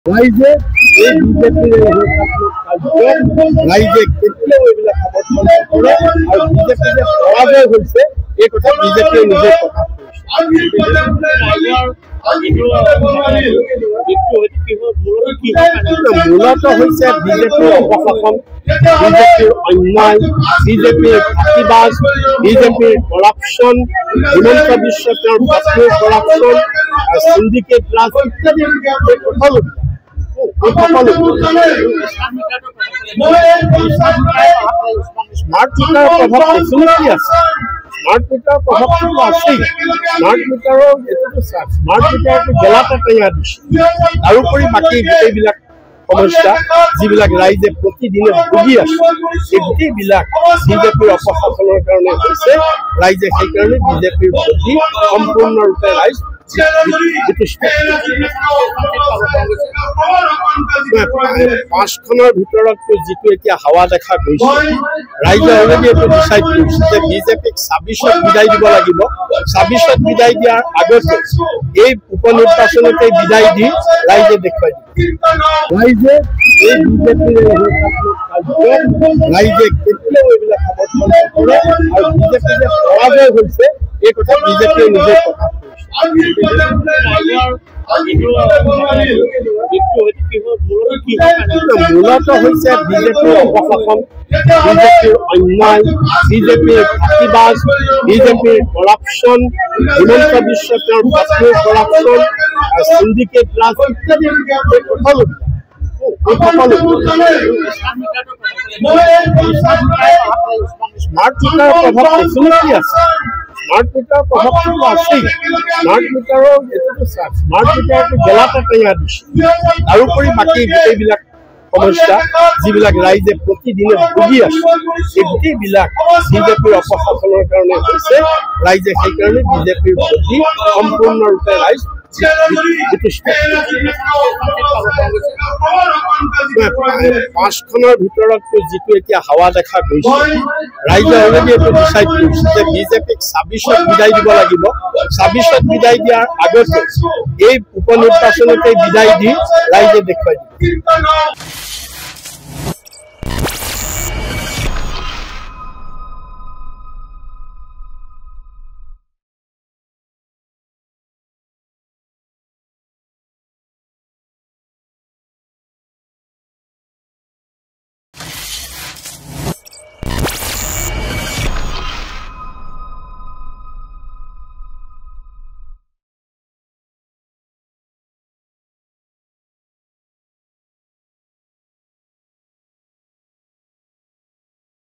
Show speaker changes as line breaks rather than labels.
राइजे BJP राइजे BJP BJP निजे मूलत बीजेपी अपशासन बीजेपी अन्याय बीजेपी फाँसीबाज BJP corruption Himanta Biswa corruption syndicate राज इत्यादि स्मार्ट मीटर प्रभाव डेफिनेटली আছে स्मार्ट मीटर प्रभाव আছে स्मार्ट मीटरर स्मार्ट मीटर গেলাটা তৈয়াৰ দিছে তাৰোপৰি বাকি গোটেইবিলাক সমস্যা যিবিলাক ৰাইজে প্ৰতিদিনে ভুগি আছে এই গোটেইবিলাক বিজেপিৰ অপশাসনৰ কাৰণে হৈছে ৰাইজে সেই কাৰণে বিজেপিৰ প্ৰতি সম্পূৰ্ণৰূপে ৰাইজ পাঁচখনৰ ভিতৰত যিটো এতিয়া হাৱা দেখা গৈছে ৰাইজে অলৰেডি এইটো ডিচাইড কৰিছে যে বিজেপিক ২৬ত বিদায় দিব লাগিব ২৬ত বিদায় দিয়াৰ আগতে এই উপনিৰ্বাচনতে বিদায় দি ৰাইজে দেখুৱাই দিব ৰাইজে এই বিজেপিৰ ৰাইজে কেতিয়াও এইবিলাক সমৰ্থন নকৰে আৰু বিজেপি যে পৰাজয় হৈছে এই কথা বিজেপিয়ে নিজে প্ৰকাশ মূলত হৈছে বিজেপিৰ অপশাসন বিজেপিৰ অন্যায় বিজেপিৰ ফাঁসীবাজ বিজেপিৰ করপ্শন হিমন্ত বিশ্ব করপ্শন সিন্ডিকেট রাজ ইত্যাদি স্মার্ট মিটার প্রভাব ডেফিনেটলি আছে স্মার্ট মিটার প্রভাব আছে স্মার্ট মিটাৰৰ স্মার্ট মিটাৰ গেলাটা তৈয়াৰ দিছে তাৰোপৰি বাকি গোটেইবিলাক সমস্যা যিবিলাক ৰাইজে প্ৰতিদিনে ভুগি আছে এই গোটেইবিলাক বিজেপিৰ অপশাসনৰ কাৰণে হৈছে ৰাইজে সেই কাৰণে বিজেপিৰ প্ৰতি সম্পূৰ্ণৰূপে ৰাইজ পাঁচখনৰ ভিতৰত যিটো এতিয়া হাৱা দেখা গৈছে ৰাইজে অলৰেডি এইটো ডিচাইড কৰিছে যে বিজেপিক ২৬ত বিদায় দিব লাগিব ২৬ত বিদায় দিয়াৰ আগতে এই উপনিৰ্বাচনতে বিদায় দি ৰাইজে দেখুৱাই দিব